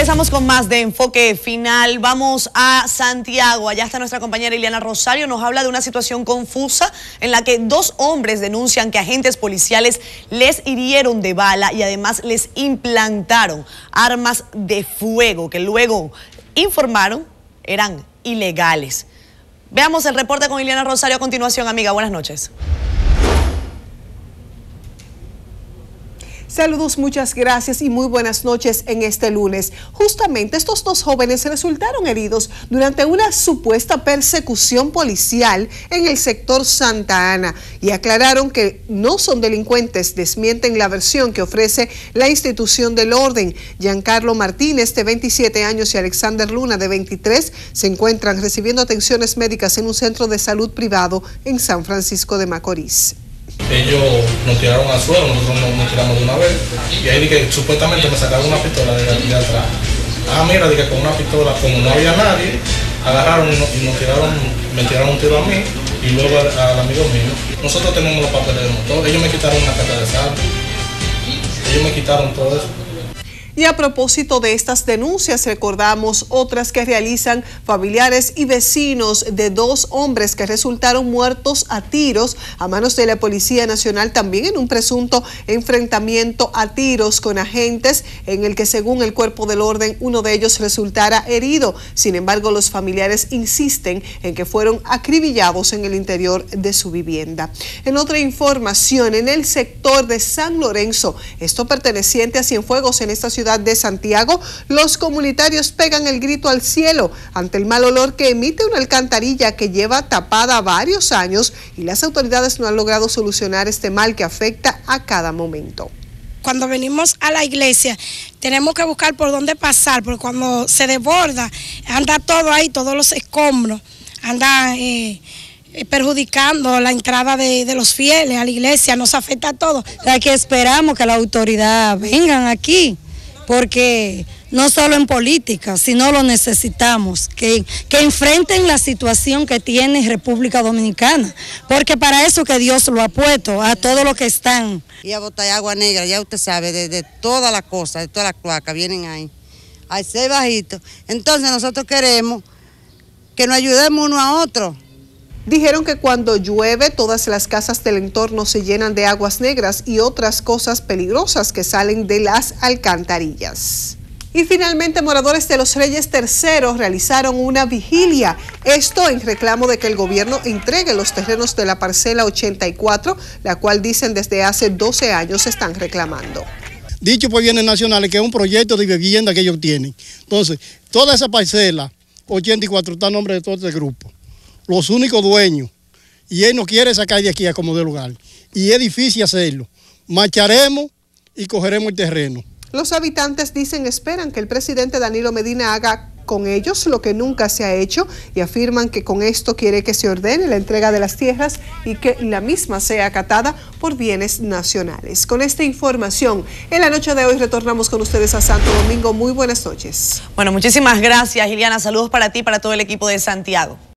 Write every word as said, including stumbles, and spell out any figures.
Regresamos con más de Enfoque Final. Vamos a Santiago. Allá está nuestra compañera Ileana Rosario. Nos habla de una situación confusa en la que dos hombres denuncian que agentes policiales les hirieron de bala y además les implantaron armas de fuego que luego informaron eran ilegales. Veamos el reporte con Ileana Rosario a continuación, amiga. Buenas noches. Saludos, muchas gracias y muy buenas noches en este lunes. Justamente estos dos jóvenes resultaron heridos durante una supuesta persecución policial en el sector Santa Ana y aclararon que no son delincuentes, desmienten la versión que ofrece la institución del orden. Giancarlo Martínez, de veintisiete años, y Alexander Luna, de veintitrés, se encuentran recibiendo atenciones médicas en un centro de salud privado en San Francisco de Macorís. Ellos nos tiraron al suelo, nosotros nos, nos tiramos de una vez y ahí dije, supuestamente me sacaron una pistola de, de atrás. Ah, mira, dije, con una pistola, como no había nadie, agarraron y, no, y nos tiraron, me tiraron un tiro a mí y luego al, al amigo mío. Nosotros tenemos los papeles de motor, ellos me quitaron una carta de saldo, ellos me quitaron todo eso. Y a propósito de estas denuncias, recordamos otras que realizan familiares y vecinos de dos hombres que resultaron muertos a tiros a manos de la Policía Nacional, también en un presunto enfrentamiento a tiros con agentes en el que, según el Cuerpo del Orden, uno de ellos resultara herido. Sin embargo, los familiares insisten en que fueron acribillados en el interior de su vivienda. En otra información, en el sector de San Lorenzo, esto perteneciente a Cienfuegos, en esta ciudad de Santiago, los comunitarios pegan el grito al cielo ante el mal olor que emite una alcantarilla que lleva tapada varios años y las autoridades no han logrado solucionar este mal que afecta a cada momento. Cuando venimos a la iglesia tenemos que buscar por dónde pasar, porque cuando se desborda anda todo ahí, todos los escombros, anda eh, perjudicando la entrada de, de los fieles a la iglesia, nos afecta a todos. O que esperamos que la autoridad vengan aquí, porque no solo en política, sino lo necesitamos, que, que enfrenten la situación que tiene República Dominicana, porque para eso que Dios lo ha puesto a todos los que están. Y a botar agua negra, ya usted sabe, de, de todas las cosas, de todas las cloacas, vienen ahí, hay seis bajitos. Entonces nosotros queremos que nos ayudemos uno a otro. Dijeron que cuando llueve todas las casas del entorno se llenan de aguas negras y otras cosas peligrosas que salen de las alcantarillas. Y finalmente, moradores de Los Reyes Terceros realizaron una vigilia, esto en reclamo de que el gobierno entregue los terrenos de la parcela ochenta y cuatro, la cual dicen desde hace doce años están reclamando. Dicho por bienes nacionales que es un proyecto de vivienda que ellos tienen. Entonces, toda esa parcela ochenta y cuatro está a nombre de todo este grupo. Los únicos dueños, y él no quiere sacar de aquí a como de lugar, y es difícil hacerlo. Marcharemos y cogeremos el terreno. Los habitantes dicen esperan que el presidente Danilo Medina haga con ellos lo que nunca se ha hecho y afirman que con esto quiere que se ordene la entrega de las tierras y que la misma sea acatada por bienes nacionales. Con esta información, en la noche de hoy retornamos con ustedes a Santo Domingo. Muy buenas noches. Bueno, muchísimas gracias, Ileana. Saludos para ti y para todo el equipo de Santiago.